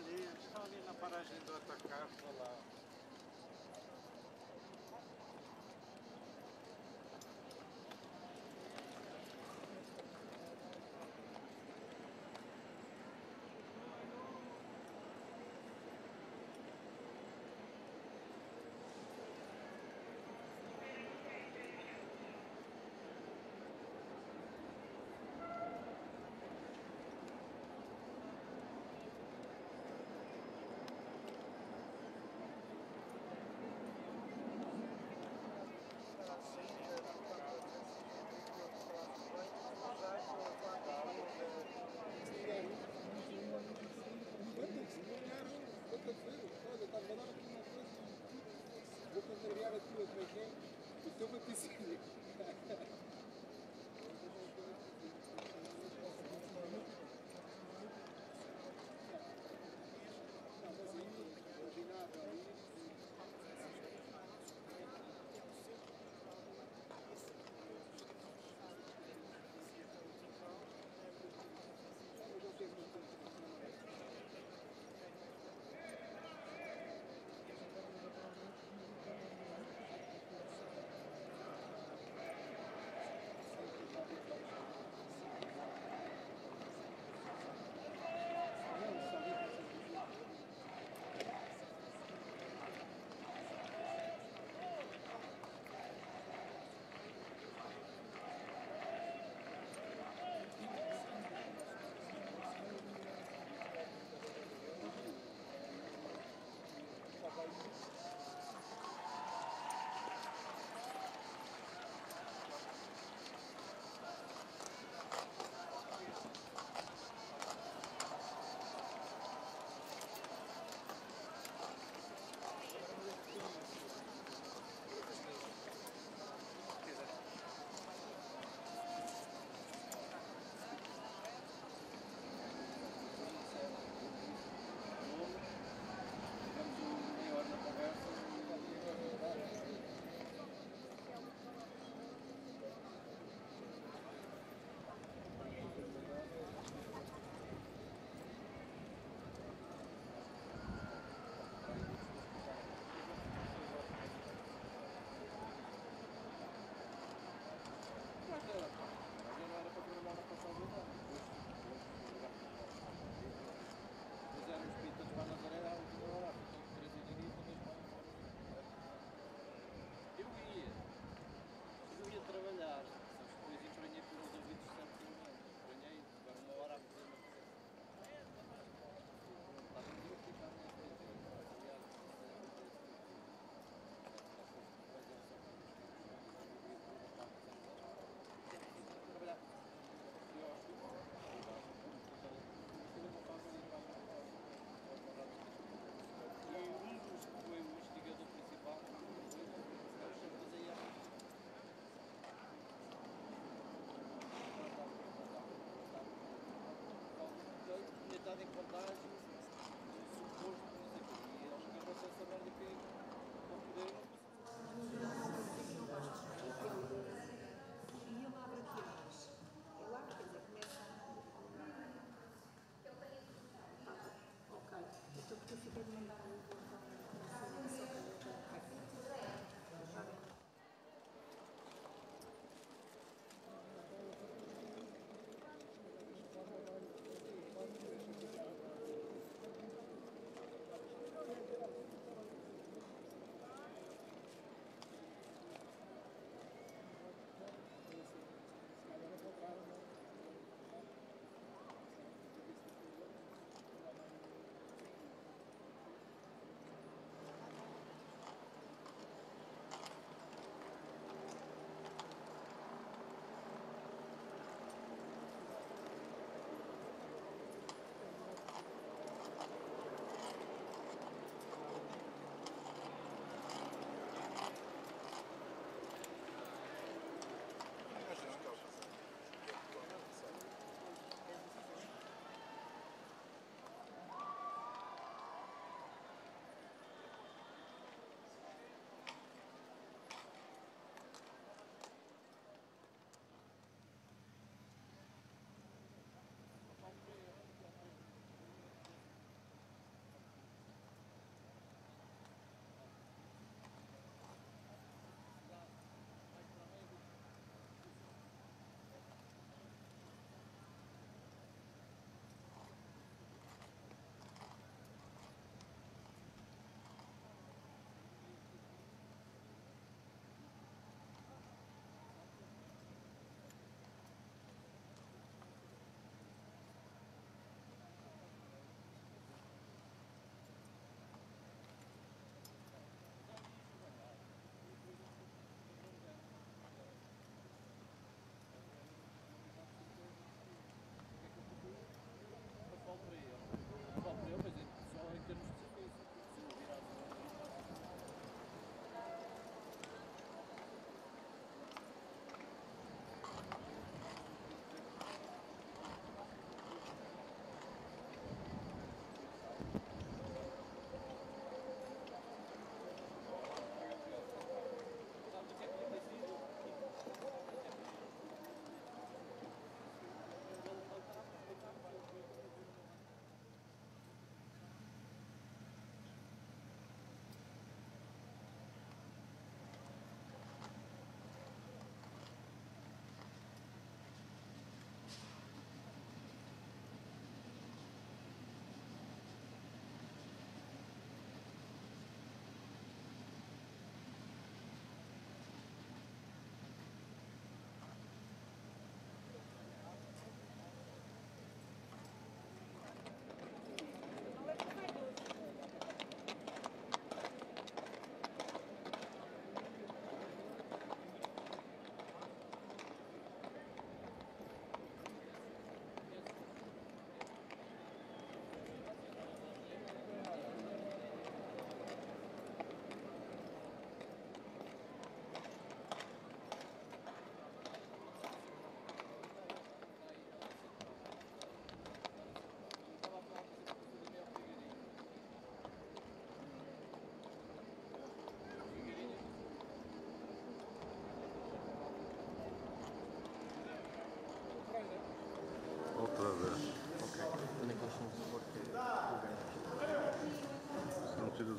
ali, estão ali na paragem do autocarro, lá. Olha, estás a dar aqui uma coisa e vou contrariar a tua, como é que é? O teu vaticínio. Não, mas aí, imaginável aí. Eu já tenho muito tempo. Eu ia trabalhar, depois emprenhei por uns ouvidos certinhamente. Emprenhei, agora uma hora a fazer uma coisa. Estava muito ficado nesse trabalhar. E um dos que foi o instigador principal era o chefe da ZIA. Tinha estado em contágio, suposto, não sei o quê. E eles queriam essa merda que para poder. E ele abre aqui horas. Ele abre, quer dizer, começa. Ok. Então, porque eu fiquei de mandar o botão. Está bem.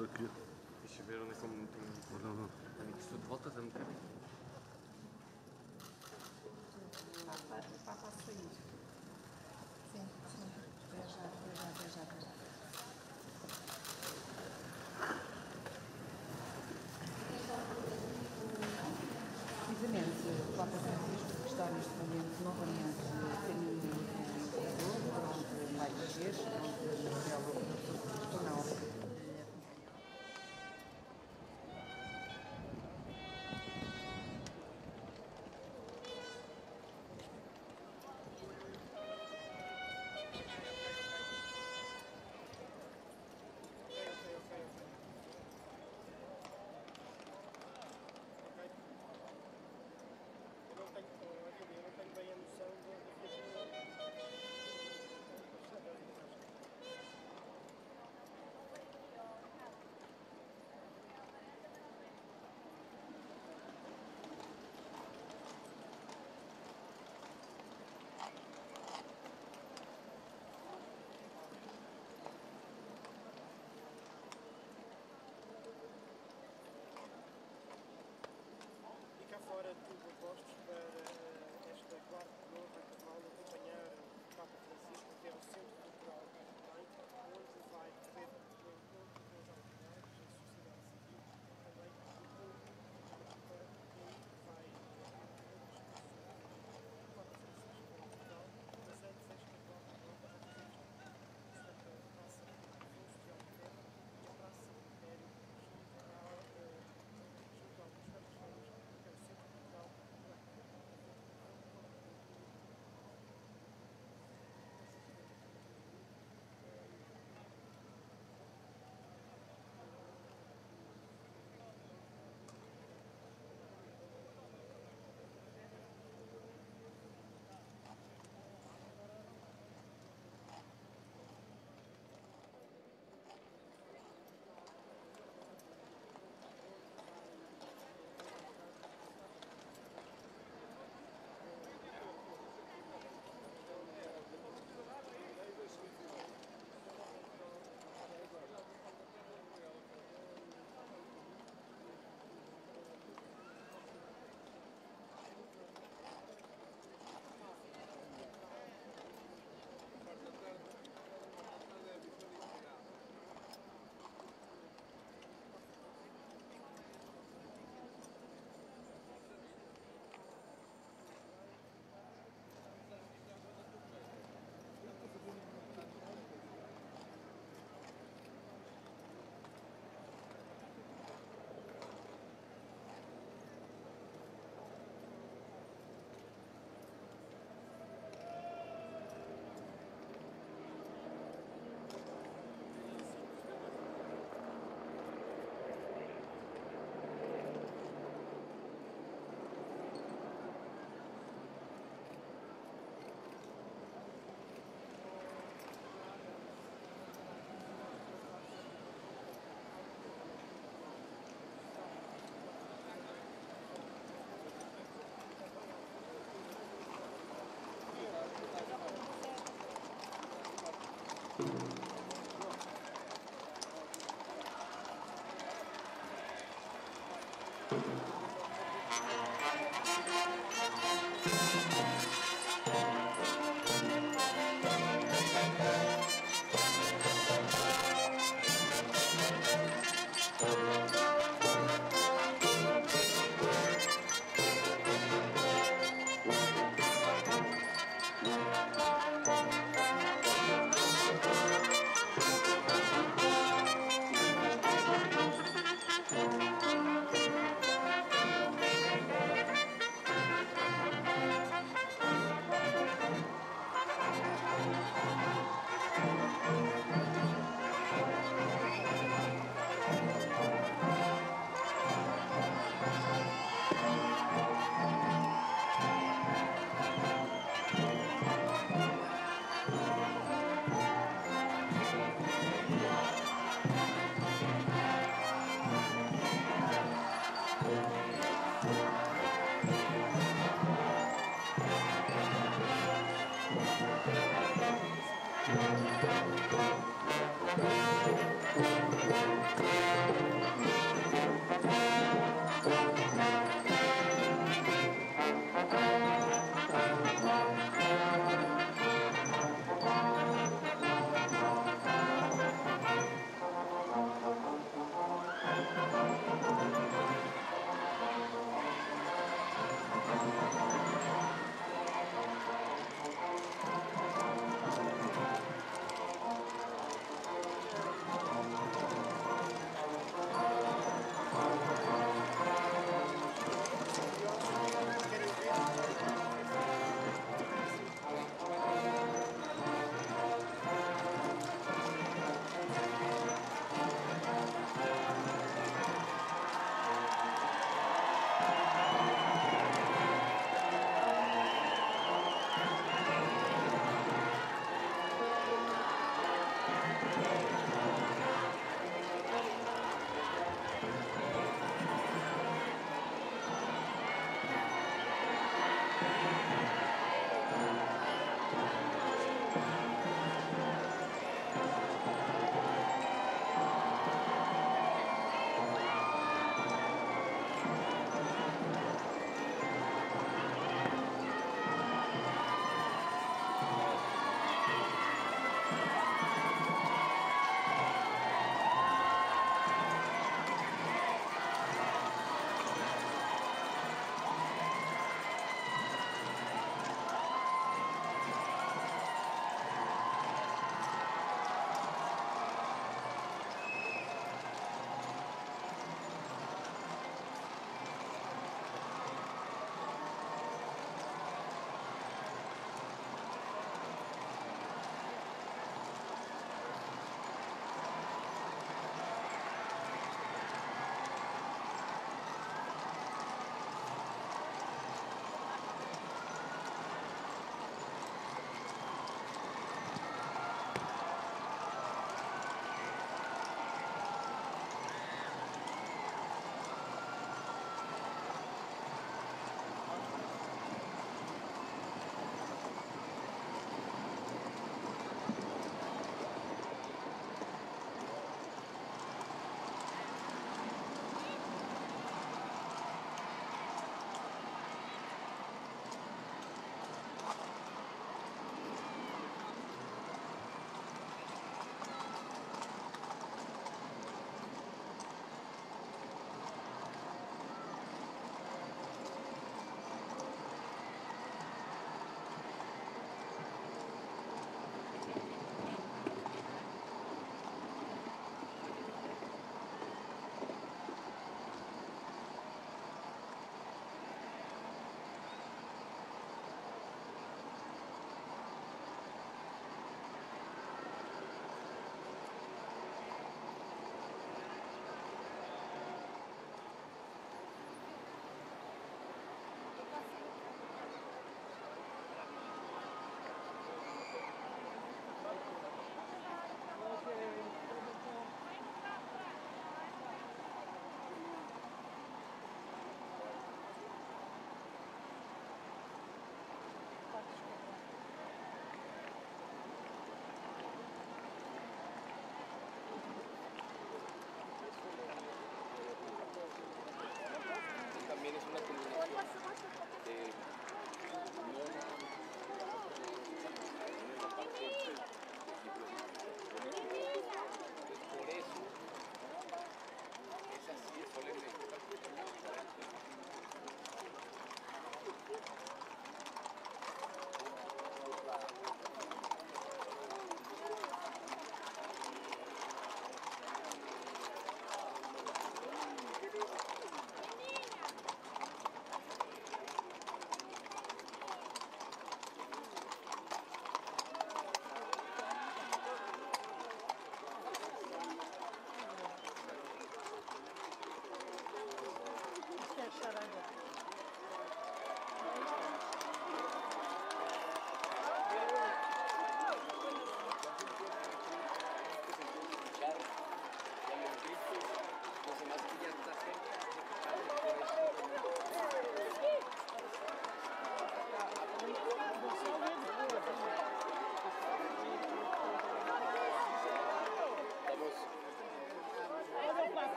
aqui. Deixa eu ver onde é que eu me tenho. Estou de volta, dá-me um bocadinho. Está para sair. Sim, sim. Até já. Precisamente, o Papa Francisco está neste momento novamente caminho do Equador, onde vai descer, onde Marcelo Cristo Eu não tenho bem a noção da cá fora tudo apostos para esta quarta nova carnaval acompanhar o Papa Francisco até ao Centro Cultural Carmelite, onde vai poder o encontro com as autoridades, a sociedade civil, também o público, para quem vai ter o Papa Francisco em Portugal, mas antes esta quarta nova vai fazer esta praça Afonso de Almeida e a Praça Império junto ao Mosteiro dos Ramos, que é o Centro Cultural Thank you.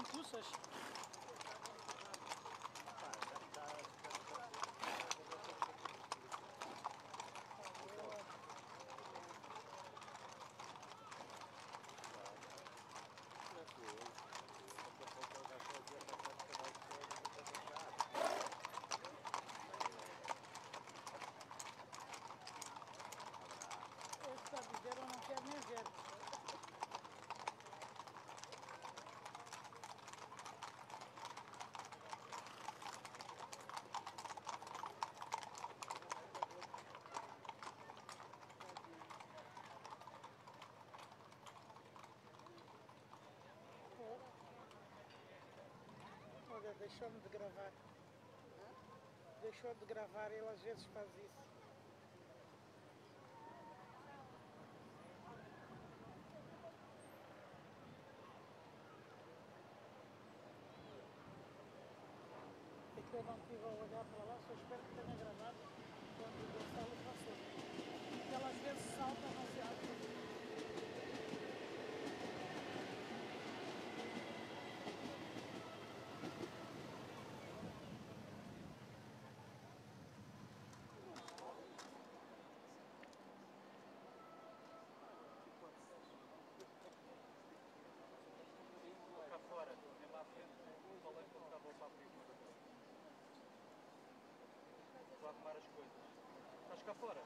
lentuças. Esse está a dizer, eu não quero nem ver. Olha, deixou-me de gravar. Deixou de gravar, ele às vezes faz isso. É que eu não estive a olhar para lá, só espero que tenha gravado quando o Gonçalo passou. Porque ela às vezes salta, não se acha. Cá fora, mesmo à frente, falei que eu estava para abrir uma da frente. Estou a arrumar as coisas. Estás cá fora?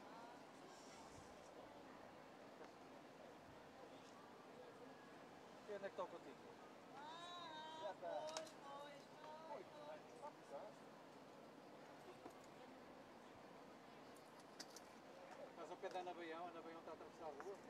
E onde é que está o contigo? Já está. Estás ao pé da Ana Baião está a atravessar a rua.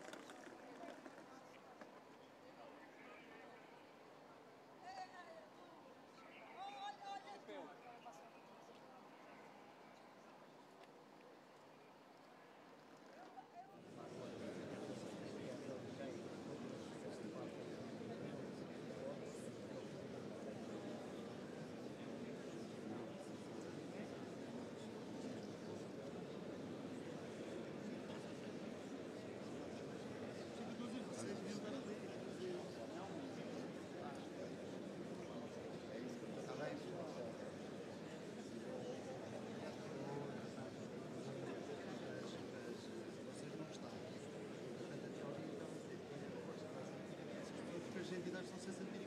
As entidades não se sentem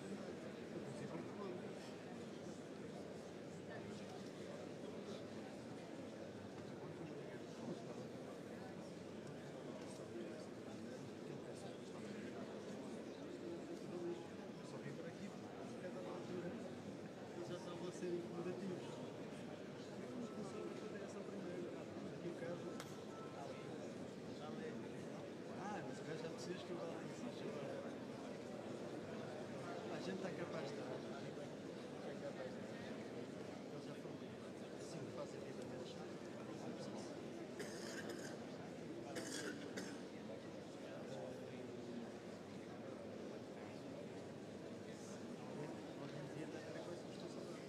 só vim para aqui porque cada altura já estavam a ser incomodativos. Mas começou a fazer essa primeira. Aqui o caso já lê. Mas o gajo já precisas que eu vá lá em cima. A gente está capaz de estar. Eles já foram assim que fazem a vida deles. Hoje em dia até era coisa que estou sabendo.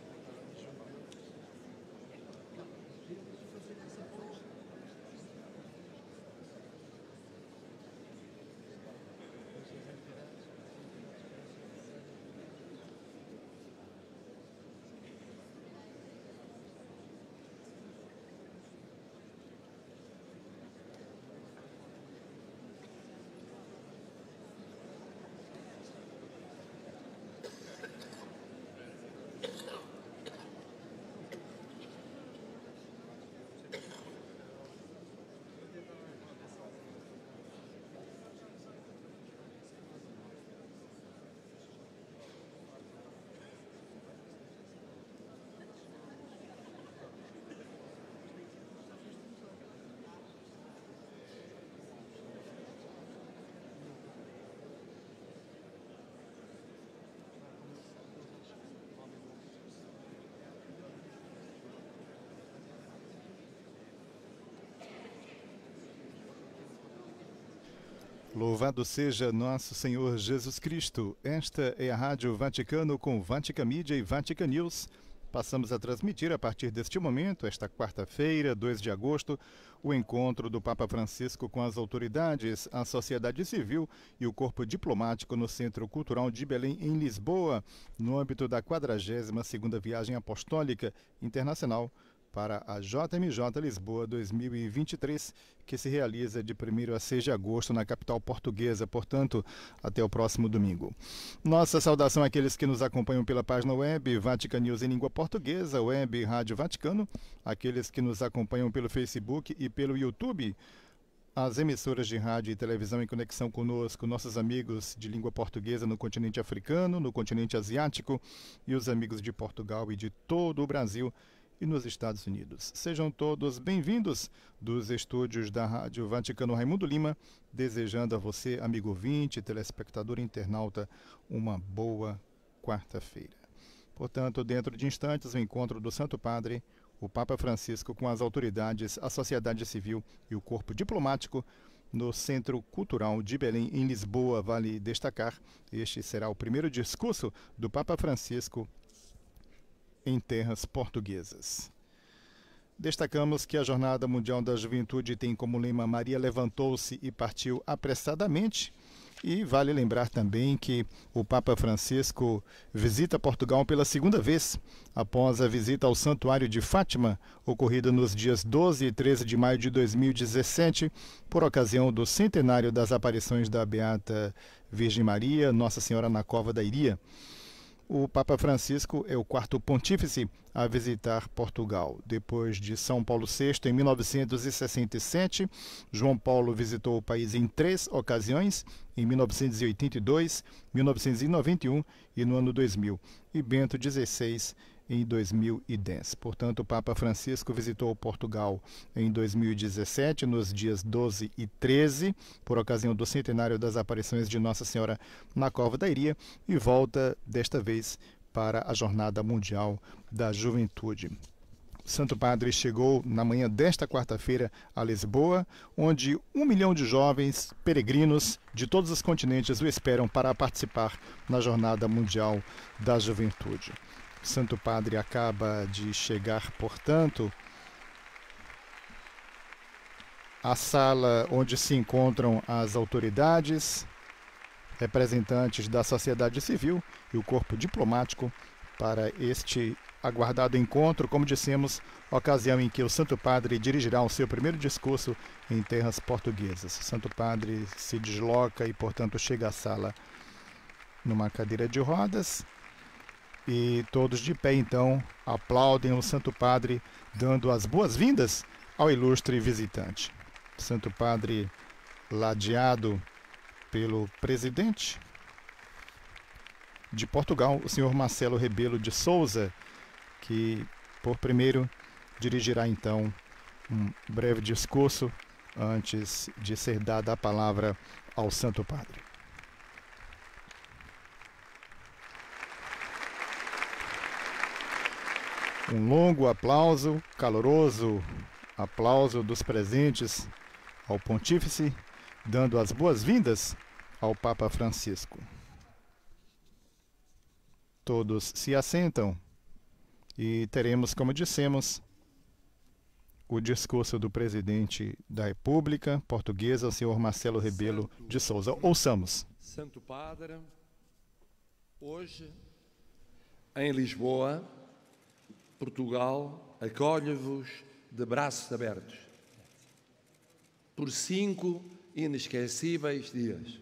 Devíamos fazer essa coisa. Louvado seja nosso Senhor Jesus Cristo. Esta é a Rádio Vaticano com Vatican Media e Vatican News, passamos a transmitir a partir deste momento, esta quarta-feira, 2 de agosto, o encontro do Papa Francisco com as autoridades, a sociedade civil e o corpo diplomático no Centro Cultural de Belém, em Lisboa, no âmbito da 42ª Viagem Apostólica Internacional para a JMJ Lisboa 2023, que se realiza de 1º a 6 de agosto na capital portuguesa, portanto, até o próximo domingo. Nossa saudação àqueles que nos acompanham pela página web Vatican News em língua portuguesa, web Rádio Vaticano, aqueles que nos acompanham pelo Facebook e pelo YouTube, as emissoras de rádio e televisão em conexão conosco, nossos amigos de língua portuguesa no continente africano, no continente asiático e os amigos de Portugal e de todo o Brasil e nos Estados Unidos. Sejam todos bem-vindos dos estúdios da Rádio Vaticano Raimundo Lima, desejando a você, amigo ouvinte, telespectador e internauta, uma boa quarta-feira. Portanto, dentro de instantes, o encontro do Santo Padre, o Papa Francisco, com as autoridades, a sociedade civil e o corpo diplomático no Centro Cultural de Belém, em Lisboa. Vale destacar, este será o primeiro discurso do Papa Francisco em terras portuguesas. Destacamos que a Jornada Mundial da Juventude tem como lema Maria levantou-se e partiu apressadamente. E vale lembrar também que o Papa Francisco visita Portugal pela segunda vez, após a visita ao Santuário de Fátima, ocorrida nos dias 12 e 13 de maio de 2017, por ocasião do centenário das aparições da Beata Virgem Maria, Nossa Senhora na Cova da Iria. O Papa Francisco é o 4º pontífice a visitar Portugal. Depois de São Paulo VI, em 1967, João Paulo visitou o país em 3 ocasiões, em 1982, 1991 e no ano 2000, e Bento XVI em 2010. Portanto, o Papa Francisco visitou Portugal em 2017, nos dias 12 e 13, por ocasião do centenário das aparições de Nossa Senhora na Cova da Iria, e volta desta vez para a Jornada Mundial da Juventude. O Santo Padre chegou na manhã desta quarta-feira a Lisboa, onde 1 milhão de jovens peregrinos de todos os continentes o esperam para participar na Jornada Mundial da Juventude. O Santo Padre acaba de chegar, portanto, à sala onde se encontram as autoridades, representantes da sociedade civil e o corpo diplomático para este aguardado encontro, como dissemos, ocasião em que o Santo Padre dirigirá o seu primeiro discurso em terras portuguesas. O Santo Padre se desloca e, portanto, chega à sala numa cadeira de rodas. E todos de pé, então, aplaudem o Santo Padre, dando as boas-vindas ao ilustre visitante. O Santo Padre, ladeado pelo presidente de Portugal, o senhor Marcelo Rebelo de Sousa, que, por primeiro, dirigirá, então, um breve discurso antes de ser dada a palavra ao Santo Padre. Um longo aplauso, caloroso aplauso dos presentes ao Pontífice, dando as boas-vindas ao Papa Francisco. Todos se assentam e teremos, como dissemos, o discurso do presidente da República Portuguesa, o senhor Marcelo Rebelo de Sousa. Ouçamos. Santo Padre, hoje, em Lisboa, Portugal acolhe-vos de braços abertos por 5 inesquecíveis dias.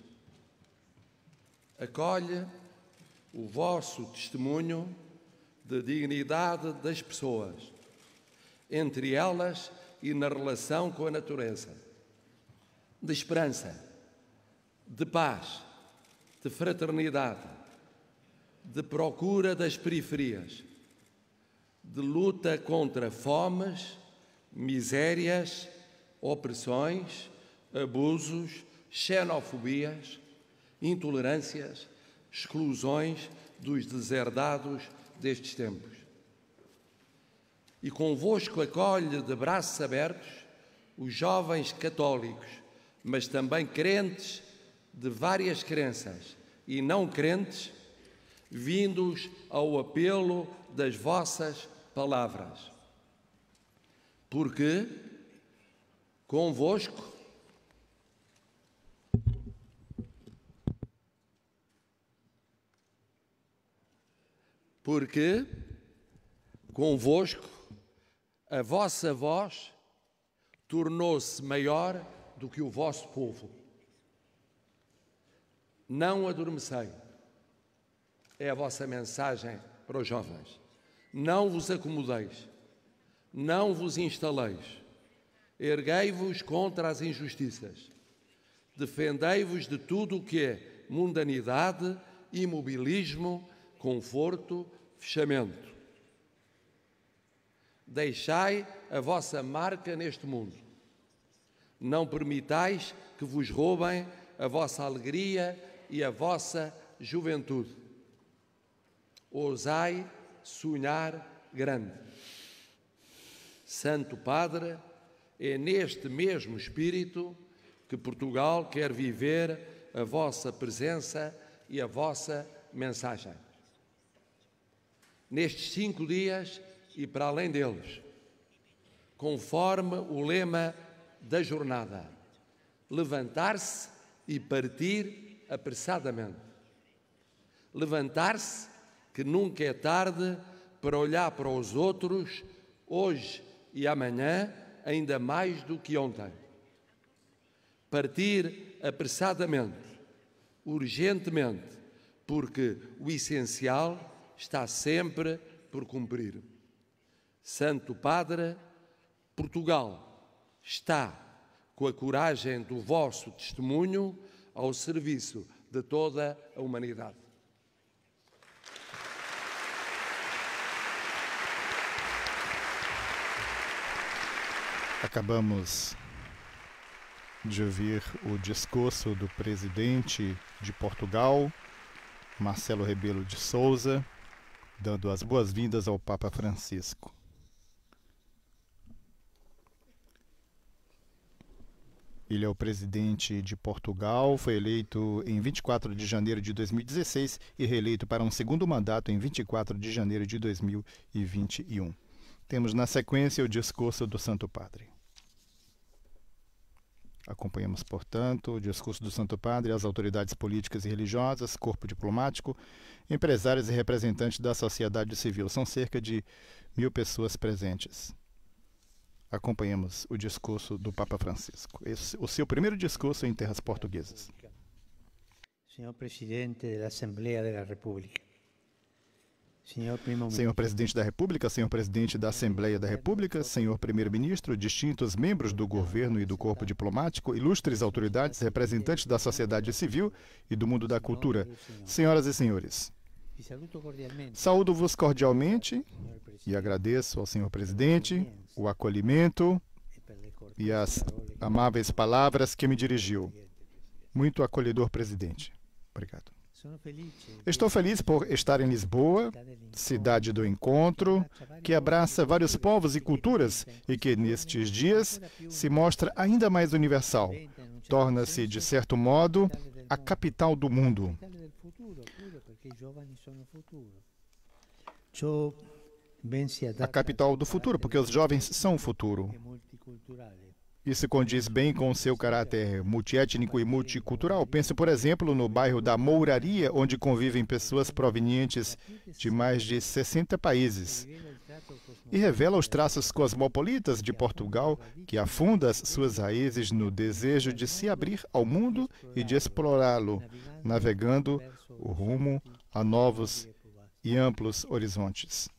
Acolhe o vosso testemunho de dignidade das pessoas, entre elas e na relação com a natureza, de esperança, de paz, de fraternidade, de procura das periferias, de luta contra fomes, misérias, opressões, abusos, xenofobias, intolerâncias, exclusões dos deserdados destes tempos. E convosco acolhe de braços abertos os jovens católicos, mas também crentes de várias crenças e não crentes, vindos ao apelo das vossas palavras. Porque convosco a vossa voz tornou-se maior do que o vosso povo. Não adormecei. É a vossa mensagem para os jovens. Não vos acomodeis. Não vos instaleis. Erguei-vos contra as injustiças. Defendei-vos de tudo o que é mundanidade, imobilismo, conforto, fechamento. Deixai a vossa marca neste mundo. Não permitais que vos roubem a vossa alegria e a vossa juventude. Ousai sonhar grande. Santo Padre, é neste mesmo espírito que Portugal quer viver a vossa presença e a vossa mensagem. Nestes 5 dias e para além deles, conforme o lema da jornada, levantar-se e partir apressadamente. Levantar-se, que nunca é tarde para olhar para os outros, hoje e amanhã, ainda mais do que ontem. Partir apressadamente, urgentemente, porque o essencial está sempre por cumprir. Santo Padre, Portugal está, com a coragem do vosso testemunho, ao serviço de toda a humanidade. Acabamos de ouvir o discurso do presidente de Portugal, Marcelo Rebelo de Sousa, dando as boas-vindas ao Papa Francisco. Ele é o presidente de Portugal, foi eleito em 24 de janeiro de 2016 e reeleito para um segundo mandato em 24 de janeiro de 2021. Temos na sequência o discurso do Santo Padre. Acompanhamos, portanto, o discurso do Santo Padre às autoridades políticas e religiosas, corpo diplomático, empresários e representantes da sociedade civil. São cerca de 1.000 pessoas presentes. Acompanhamos o discurso do Papa Francisco. O seu primeiro discurso em terras portuguesas. Senhor Presidente da Assembleia da República. Senhor Presidente da República, Senhor Presidente da Assembleia da República, Senhor Primeiro-Ministro, distintos membros do governo e do corpo diplomático, ilustres autoridades, representantes da sociedade civil e do mundo da cultura, senhoras e senhores. Saúdo-vos cordialmente e agradeço ao Senhor Presidente o acolhimento e as amáveis palavras que me dirigiu. Muito acolhedor, Presidente. Obrigado. Estou feliz por estar em Lisboa, cidade do encontro, que abraça vários povos e culturas e que, nestes dias, se mostra ainda mais universal. Torna-se, de certo modo, a capital do mundo. A capital do futuro, porque os jovens são o futuro. Isso condiz bem com o seu caráter multiétnico e multicultural. Pense, por exemplo, no bairro da Mouraria, onde convivem pessoas provenientes de mais de 60 países. E revela os traços cosmopolitas de Portugal, que afunda as suas raízes no desejo de se abrir ao mundo e de explorá-lo, navegando o rumo a novos e amplos horizontes.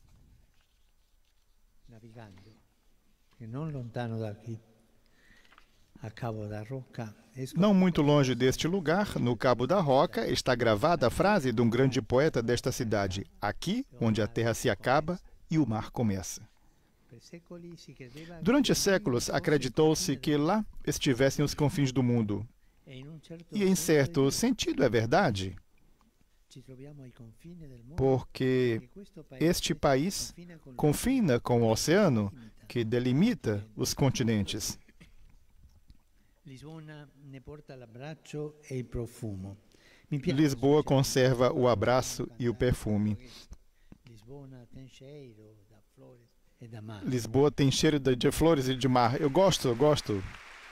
Não muito longe deste lugar, no Cabo da Roca, está gravada a frase de um grande poeta desta cidade: aqui, onde a terra se acaba e o mar começa. Durante séculos, acreditou-se que lá estivessem os confins do mundo. E, em certo sentido, é verdade, porque este país confina com o oceano que delimita os continentes. Lisboa conserva o abraço e o perfume. Lisboa tem cheiro de flores e de mar. Eu gosto, eu gosto.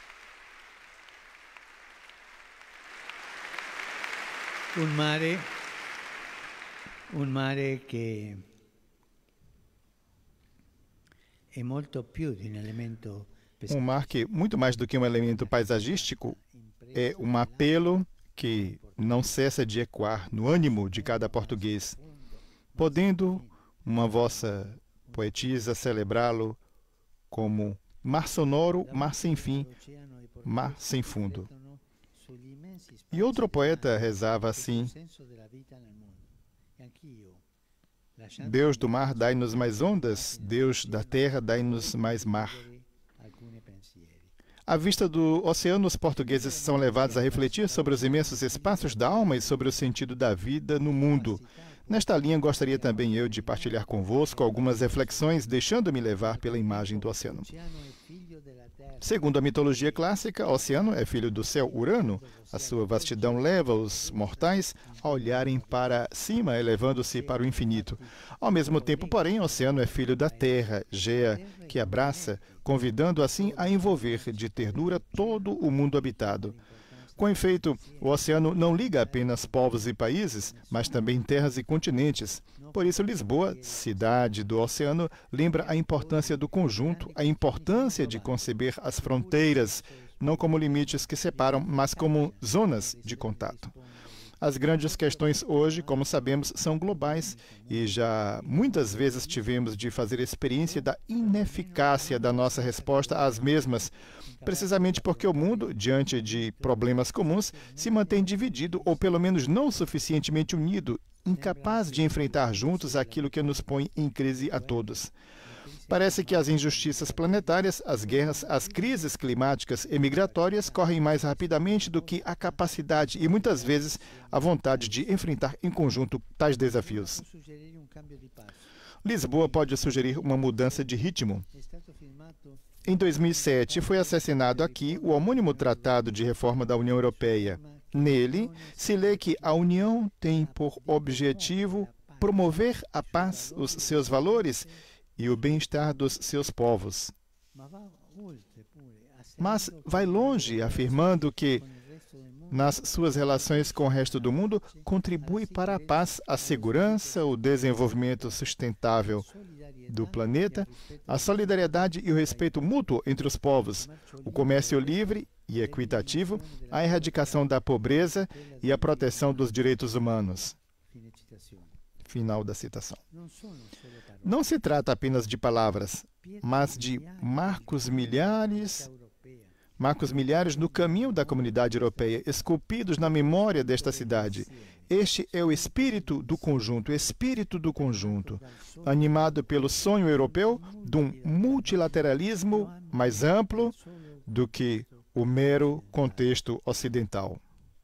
Un mare che è molto più di un elemento Um mar que, muito mais do que um elemento paisagístico, é um apelo que não cessa de ecoar no ânimo de cada português, podendo uma vossa poetisa celebrá-lo como mar sonoro, mar sem fim, mar sem fundo. E outro poeta rezava assim: Deus do mar, dai-nos mais ondas, Deus da terra, dai-nos mais mar. À vista do oceano, os portugueses são levados a refletir sobre os imensos espaços da alma e sobre o sentido da vida no mundo. Nesta linha, gostaria também eu de partilhar convosco algumas reflexões, deixando-me levar pela imagem do oceano. Segundo a mitologia clássica, o oceano é filho do céu Urano. A sua vastidão leva os mortais a olharem para cima, elevando-se para o infinito. Ao mesmo tempo, porém, o oceano é filho da terra, Gea, que abraça, convidando assim a envolver de ternura todo o mundo habitado. Com efeito, o oceano não liga apenas povos e países, mas também terras e continentes. Por isso, Lisboa, cidade do oceano, lembra a importância do conjunto, a importância de conceber as fronteiras, não como limites que separam, mas como zonas de contato. As grandes questões hoje, como sabemos, são globais e já muitas vezes tivemos de fazer experiência da ineficácia da nossa resposta às mesmas, precisamente porque o mundo, diante de problemas comuns, se mantém dividido ou pelo menos não suficientemente unido, incapaz de enfrentar juntos aquilo que nos põe em crise a todos. Parece que as injustiças planetárias, as guerras, as crises climáticas e migratórias correm mais rapidamente do que a capacidade e, muitas vezes, a vontade de enfrentar em conjunto tais desafios. Lisboa pode sugerir uma mudança de ritmo. Em 2007, foi assassinado aqui o homônimo Tratado de Reforma da União Europeia. Nele, se lê que a União tem por objetivo promover a paz, os seus valores e o bem-estar dos seus povos. Mas vai longe, afirmando que, nas suas relações com o resto do mundo, contribui para a paz, a segurança, o desenvolvimento sustentável do planeta, a solidariedade e o respeito mútuo entre os povos, o comércio livre e equitativo, a erradicação da pobreza e a proteção dos direitos humanos. Final da citação. Não se trata apenas de palavras, mas de marcos milhares no caminho da comunidade europeia, esculpidos na memória desta cidade. Este é o espírito do conjunto, animado pelo sonho europeu de um multilateralismo mais amplo do que o mero contexto ocidental.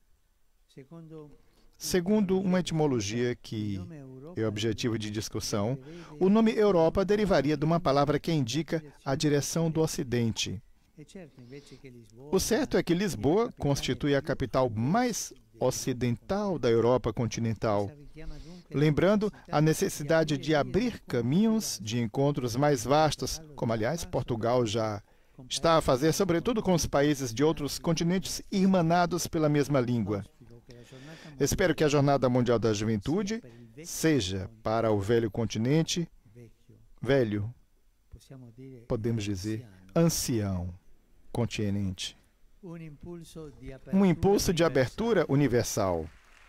Segundo uma etimologia que é objetivo de discussão, o nome Europa derivaria de uma palavra que indica a direção do Ocidente. O certo é que Lisboa constitui a capital mais ocidental da Europa continental, lembrando a necessidade de abrir caminhos de encontros mais vastos, como, aliás, Portugal já está a fazer, sobretudo com os países de outros continentes irmanados pela mesma língua. Espero que a Jornada Mundial da Juventude seja para o velho continente, velho, podemos dizer, ancião continente. Um impulso de abertura universal.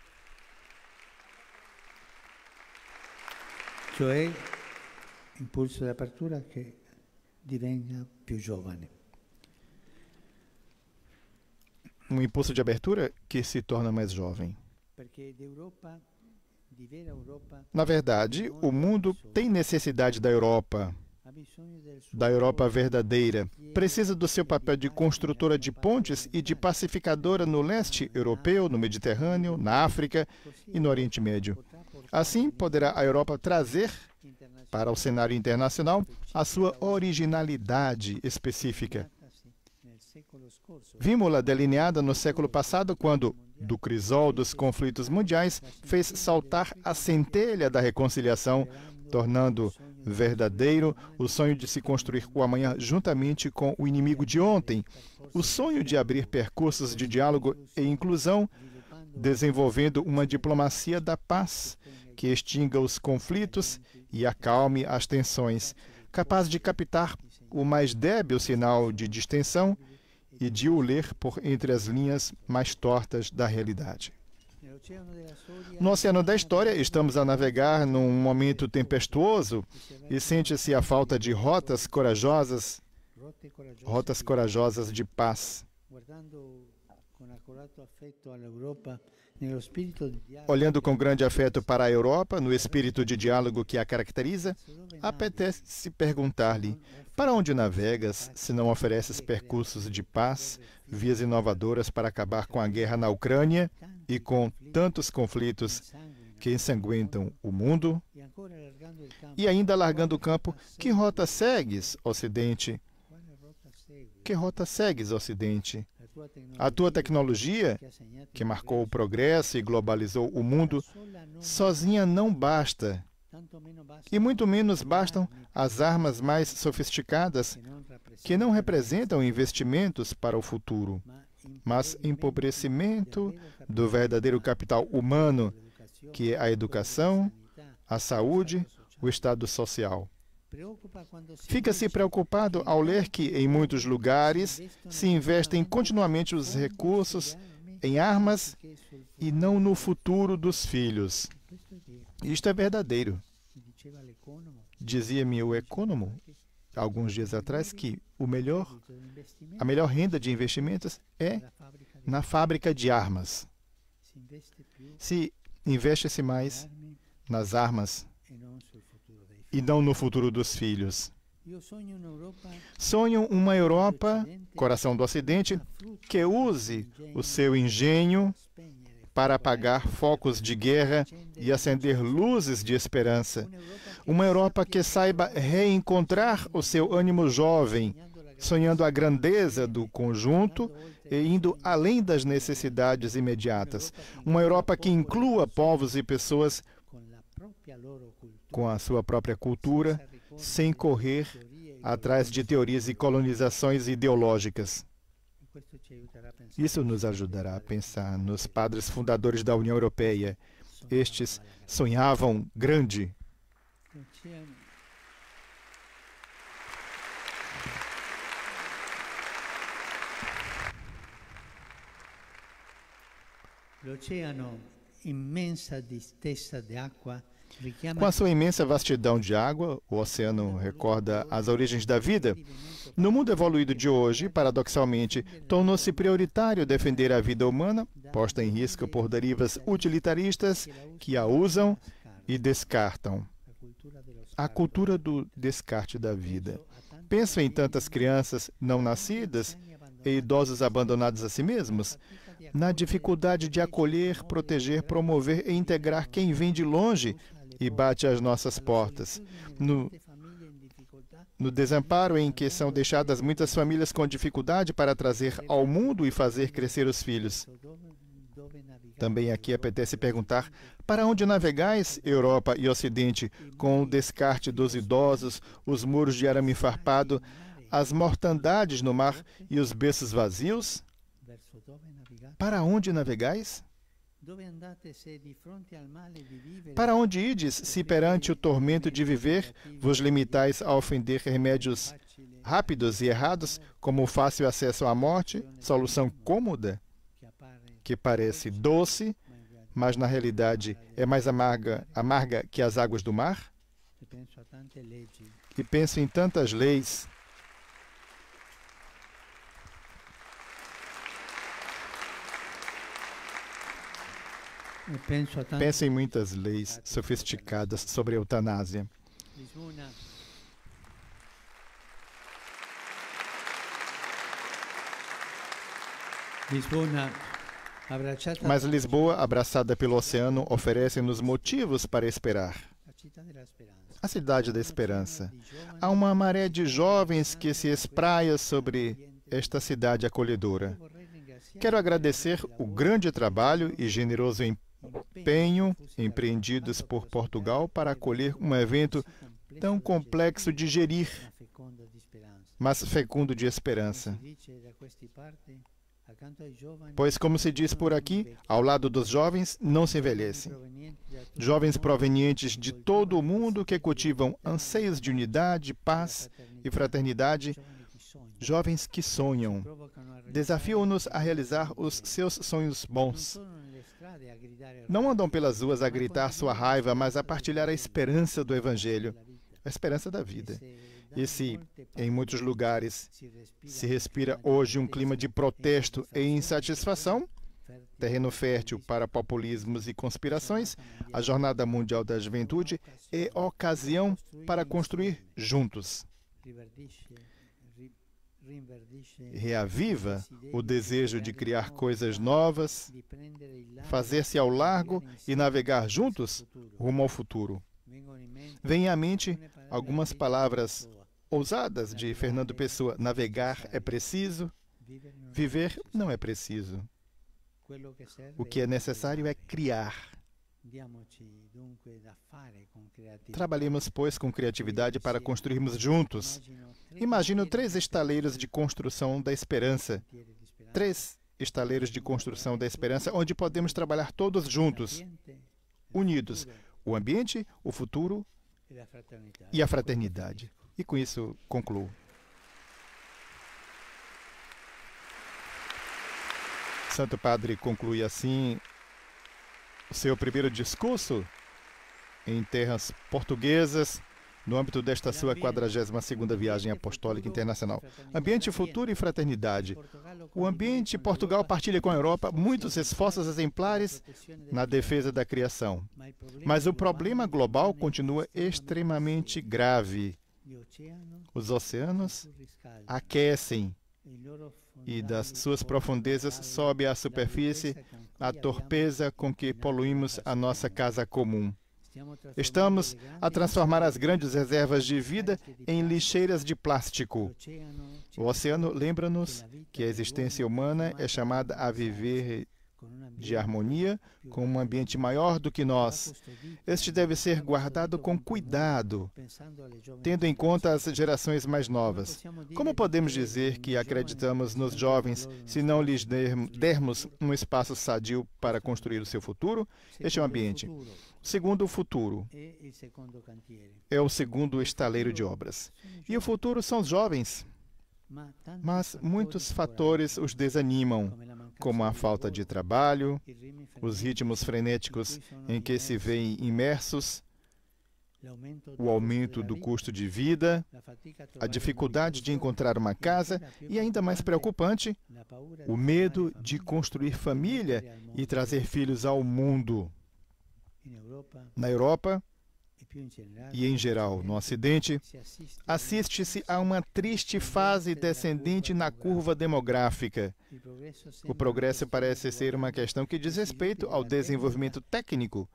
Cioè, impulso di apertura che divenga più giovane. Um impulso de abertura que se torna mais jovem. Na verdade, o mundo tem necessidade da Europa verdadeira. Precisa do seu papel de construtora de pontes e de pacificadora no leste europeu, no Mediterrâneo, na África e no Oriente Médio. Assim, poderá a Europa trazer para o cenário internacional a sua originalidade específica. Vimos-la delineada no século passado, quando, do crisol dos conflitos mundiais, fez saltar a centelha da reconciliação, tornando verdadeiro o sonho de se construir o amanhã juntamente com o inimigo de ontem, o sonho de abrir percursos de diálogo e inclusão, desenvolvendo uma diplomacia da paz que extinga os conflitos e acalme as tensões, capaz de captar o mais débil sinal de distensão e de o ler por entre as linhas mais tortas da realidade. No oceano da história, estamos a navegar num momento tempestuoso e sente-se a falta de rotas corajosas de paz. Olhando com grande afeto para a Europa, no espírito de diálogo que a caracteriza, apetece perguntar-lhe: para onde navegas se não ofereces percursos de paz, vias inovadoras para acabar com a guerra na Ucrânia e com tantos conflitos que ensanguentam o mundo? E ainda largando o campo, que rota segues, Ocidente? Que rota segues, Ocidente? A tua tecnologia, que marcou o progresso e globalizou o mundo, sozinha não basta. E muito menos bastam as armas mais sofisticadas, que não representam investimentos para o futuro, mas empobrecimento do verdadeiro capital humano, que é a educação, a saúde, o estado social. Fica-se preocupado ao ler que, em muitos lugares, se investem continuamente os recursos em armas e não no futuro dos filhos. Isto é verdadeiro. Dizia-me o Economo, alguns dias atrás, que a melhor renda de investimentos é na fábrica de armas. Se investe-se mais nas armas e não no futuro dos filhos. Sonho uma Europa, coração do Ocidente, que use o seu engenho para apagar focos de guerra e acender luzes de esperança. Uma Europa que saiba reencontrar o seu ânimo jovem, sonhando a grandeza do conjunto e indo além das necessidades imediatas. Uma Europa que inclua povos e pessoas com a sua própria cultura, sem correr atrás de teorias e colonizações ideológicas. Isso nos ajudará a pensar nos padres fundadores da União Europeia. Estes sonhavam grande. Com a sua imensa vastidão de água, o oceano recorda as origens da vida. No mundo evoluído de hoje, paradoxalmente, tornou-se prioritário defender a vida humana, posta em risco por derivas utilitaristas que a usam e descartam. A cultura do descarte da vida. Penso em tantas crianças não nascidas e idosos abandonados a si mesmos, na dificuldade de acolher, proteger, promover e integrar quem vem de longe e bate às nossas portas. No desamparo em que são deixadas muitas famílias com dificuldade para trazer ao mundo e fazer crescer os filhos. Também aqui apetece perguntar: para onde navegais, Europa e Ocidente, com o descarte dos idosos, os muros de arame farpado, as mortandades no mar e os berços vazios? Para onde navegais? Para onde ides, se perante o tormento de viver vos limitais a ofender remédios rápidos e errados, como o fácil acesso à morte, solução cômoda, que parece doce, mas na realidade é mais amarga que as águas do mar? E penso em tantas leis. Penso em muitas leis sofisticadas sobre a eutanásia. Mas Lisboa, abraçada pelo oceano, oferece-nos motivos para esperar. A cidade da esperança. Há uma maré de jovens que se espraia sobre esta cidade acolhedora. Quero agradecer o grande trabalho e generoso empenho empreendidos por Portugal para acolher um evento tão complexo de gerir, mas fecundo de esperança. Pois, como se diz por aqui, ao lado dos jovens não se envelhece. Jovens provenientes de todo o mundo que cultivam anseios de unidade, paz e fraternidade, jovens que sonham, desafiam-nos a realizar os seus sonhos bons. Não andam pelas ruas a gritar sua raiva, mas a partilhar a esperança do Evangelho, a esperança da vida. E se, em muitos lugares, se respira hoje um clima de protesto e insatisfação, terreno fértil para populismos e conspirações, a Jornada Mundial da Juventude é ocasião para construir juntos. Reaviva o desejo de criar coisas novas, fazer-se ao largo e navegar juntos rumo ao futuro. Vêm à mente algumas palavras ousadas de Fernando Pessoa. Navegar é preciso, viver não é preciso. O que é necessário é criar. Trabalhemos, pois, com criatividade para construirmos juntos. Imagino 3 estaleiros de construção da esperança. 3 estaleiros de construção da esperança, onde podemos trabalhar todos juntos, unidos. O ambiente, o futuro e a fraternidade. E com isso concluo. Santo Padre conclui assim o seu primeiro discurso em terras portuguesas, no âmbito desta sua 42ª viagem apostólica internacional. Ambiente, futuro e fraternidade. O ambiente, Portugal partilha com a Europa muitos esforços exemplares na defesa da criação. Mas o problema global continua extremamente grave. Os oceanos aquecem e das suas profundezas sobe à superfície a torpeza com que poluímos a nossa casa comum. Estamos a transformar as grandes reservas de vida em lixeiras de plástico. O oceano lembra-nos que a existência humana é chamada a viver de harmonia com um ambiente maior do que nós. Este deve ser guardado com cuidado, tendo em conta as gerações mais novas. Como podemos dizer que acreditamos nos jovens se não lhes dermos um espaço sadio para construir o seu futuro? Este é o ambiente. O segundo, futuro. É o segundo estaleiro de obras. E o futuro são os jovens. Mas muitos fatores os desanimam, como a falta de trabalho, os ritmos frenéticos em que se veem imersos, o aumento do custo de vida, a dificuldade de encontrar uma casa e, ainda mais preocupante, o medo de construir família e trazer filhos ao mundo. Na Europa, e em geral no Ocidente, assiste-se a uma triste fase descendente na curva demográfica. O progresso parece ser uma questão que diz respeito ao desenvolvimento técnico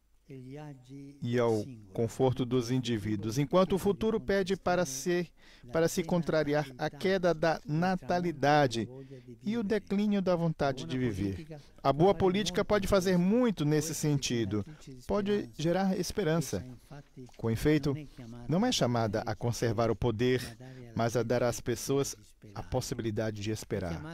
e ao conforto dos indivíduos, enquanto o futuro pede para se contrariar a queda da natalidade e o declínio da vontade de viver. A boa política pode fazer muito nesse sentido, pode gerar esperança. Com efeito, não é chamada a conservar o poder, mas a dar às pessoas a possibilidade de esperar.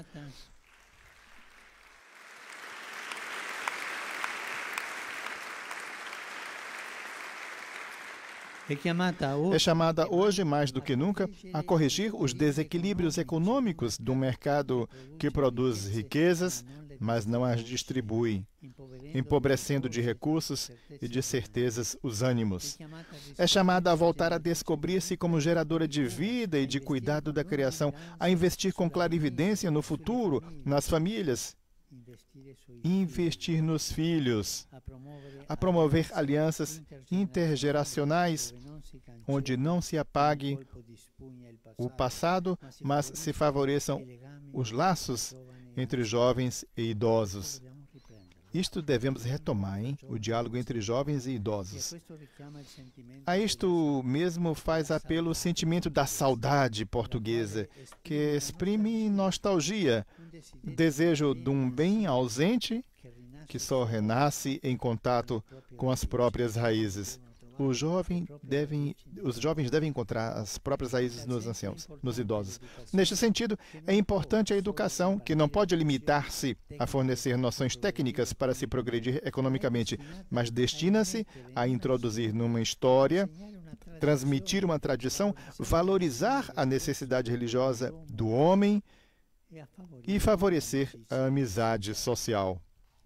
É chamada hoje, mais do que nunca, a corrigir os desequilíbrios econômicos do mercado que produz riquezas, mas não as distribui, empobrecendo de recursos e de certezas os ânimos. É chamada a voltar a descobrir-se como geradora de vida e de cuidado da criação, a investir com clarividência no futuro, nas famílias, investir nos filhos, a promover alianças intergeracionais, onde não se apague o passado, mas se favoreçam os laços entre jovens e idosos. Isto devemos retomar, o diálogo entre jovens e idosos. A isto mesmo faz apelo o sentimento da saudade portuguesa, que exprime nostalgia, desejo de um bem ausente que só renasce em contato com as próprias raízes. Os jovens devem encontrar as próprias raízes nos anciãos, nos idosos. Neste sentido, é importante a educação, que não pode limitar-se a fornecer noções técnicas para se progredir economicamente, mas destina-se a introduzir numa história, transmitir uma tradição, valorizar a necessidade religiosa do homem e favorecer a amizade social.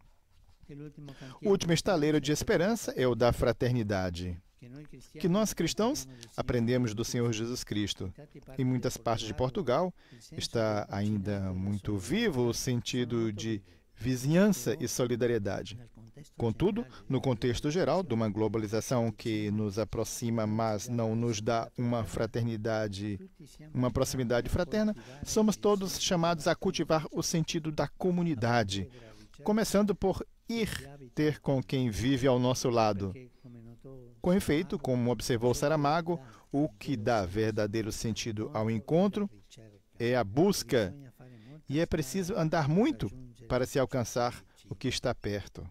O último estaleiro de esperança é o da fraternidade, que nós cristãos aprendemos do Senhor Jesus Cristo. Em muitas partes de Portugal está ainda muito vivo o sentido de vizinhança e solidariedade. Contudo, no contexto geral de uma globalização que nos aproxima, mas não nos dá uma proximidade fraterna, somos todos chamados a cultivar o sentido da comunidade, começando por ir ter com quem vive ao nosso lado. Com efeito, como observou Saramago, o que dá verdadeiro sentido ao encontro é a busca, e é preciso andar muito para se alcançar o que está perto.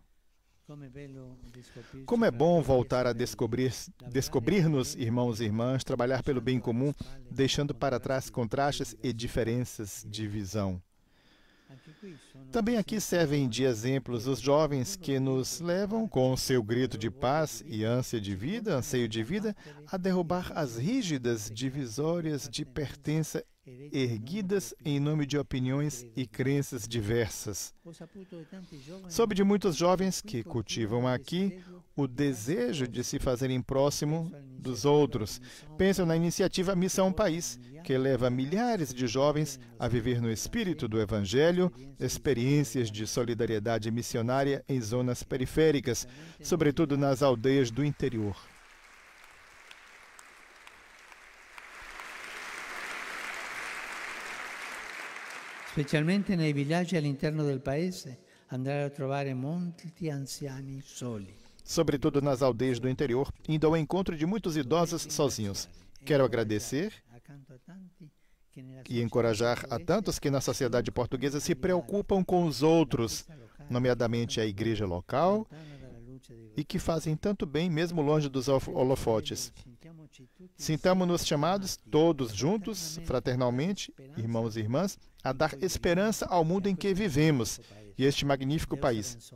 Como é bom voltar a descobrir-nos, irmãos e irmãs, trabalhar pelo bem comum, deixando para trás contrastes e diferenças de visão. Também aqui servem de exemplos os jovens que nos levam, com o seu grito de paz e anseio de vida, a derrubar as rígidas divisórias de pertença erguidas em nome de opiniões e crenças diversas. Soube de muitos jovens que cultivam aqui o desejo de se fazerem próximo dos outros. Pensam na iniciativa Missão País, que leva milhares de jovens a viver no espírito do Evangelho, experiências de solidariedade missionária em zonas periféricas, sobretudo nas aldeias do interior. Specialmente nei villaggi all'interno del paese andrai a trovare molti anziani soli. Sobretudo nas aldeias do interior, indo ao encontro de muitos idosos sozinhos. Quero agradecer e encorajar a tantos que na sociedade portuguesa se preocupam com os outros, nomeadamente a igreja local, e que fazem tanto bem mesmo longe dos holofotes. Sintamo-nos chamados, todos juntos, fraternalmente, irmãos e irmãs, a dar esperança ao mundo em que vivemos e este magnífico país.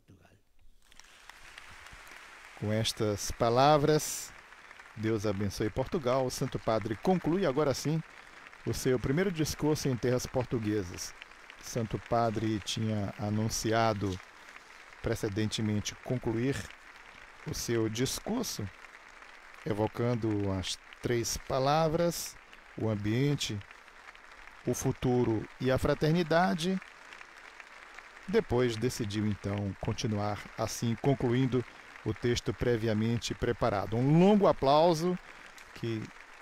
Com estas palavras, Deus abençoe Portugal. O Santo Padre conclui agora sim o seu primeiro discurso em terras portuguesas. O Santo Padre tinha anunciado precedentemente concluir o seu discurso, evocando as três palavras, o ambiente, o futuro e a fraternidade. Depois decidiu então continuar assim, concluindo o texto previamente preparado. Um longo aplauso que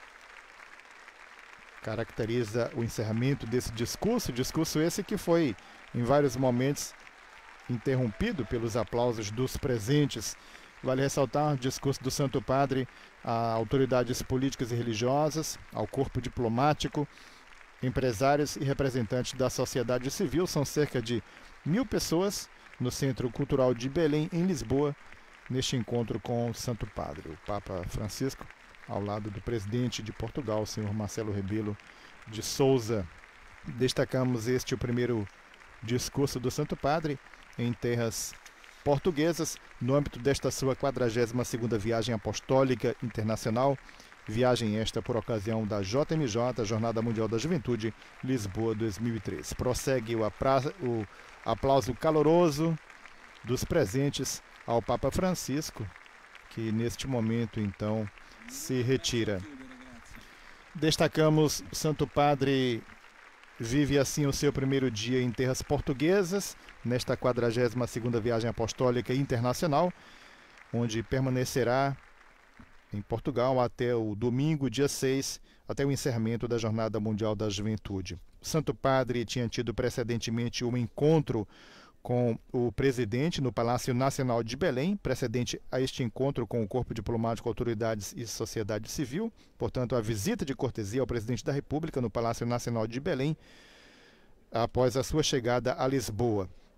caracteriza o encerramento desse discurso esse que foi em vários momentos interrompido pelos aplausos dos presentes. Vale ressaltar o discurso do Santo Padre a autoridades políticas e religiosas, ao corpo diplomático, empresários e representantes da sociedade civil. São cerca de 1000 pessoas no Centro Cultural de Belém, em Lisboa, neste encontro com o Santo Padre, o Papa Francisco, ao lado do presidente de Portugal, o senhor Marcelo Rebelo de Sousa. Destacamos o primeiro discurso do Santo Padre em terras portuguesas, no âmbito desta sua 42ª viagem apostólica internacional, viagem esta por ocasião da JMJ, Jornada Mundial da Juventude, Lisboa 2013. Prossegue o aplauso caloroso dos presentes ao Papa Francisco, que neste momento então se retira. Destacamos, o Santo Padre vive assim o seu primeiro dia em terras portuguesas, nesta 42ª viagem apostólica internacional, onde permanecerá em Portugal até o domingo, dia 6, até o encerramento da Jornada Mundial da Juventude. O Santo Padre tinha tido precedentemente um encontro com o presidente no Palácio Nacional de Belém, precedente a este encontro com o corpo diplomático, autoridades e sociedade civil, portanto, a visita de cortesia ao presidente da República no Palácio Nacional de Belém, após a sua chegada a Lisboa.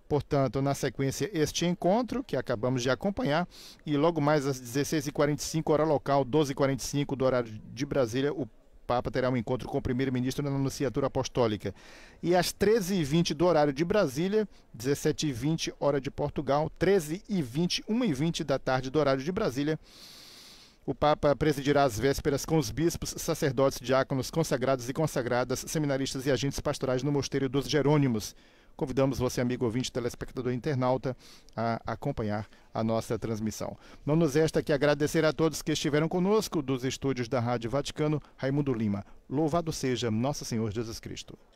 Portanto, na sequência, este encontro que acabamos de acompanhar, e logo mais às 16h45, hora local, 12h45 do horário de Brasília, o Papa terá um encontro com o primeiro-ministro na Nunciatura Apostólica. E às 13h20 do horário de Brasília, 17h20 hora de Portugal, 13h20, 1h20 da tarde do horário de Brasília, o Papa presidirá as vésperas com os bispos, sacerdotes, diáconos, consagrados e consagradas, seminaristas e agentes pastorais no Mosteiro dos Jerônimos. Convidamos você, amigo ouvinte, telespectador e internauta, a acompanhar a nossa transmissão. Não nos resta que agradecer a todos que estiveram conosco dos estúdios da Rádio Vaticano. Raimundo Lima. Louvado seja Nosso Senhor Jesus Cristo.